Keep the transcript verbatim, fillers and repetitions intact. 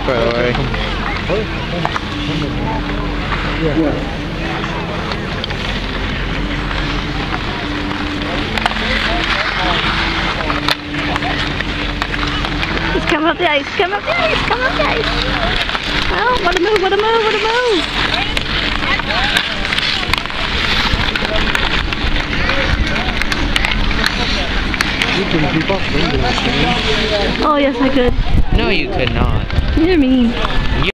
by the way. He's coming up the ice, coming up the ice, coming up the ice. Oh, what a move, what a move, what a move. You can keep up with this. Oh, yes, I could. No, you could not. You're mean.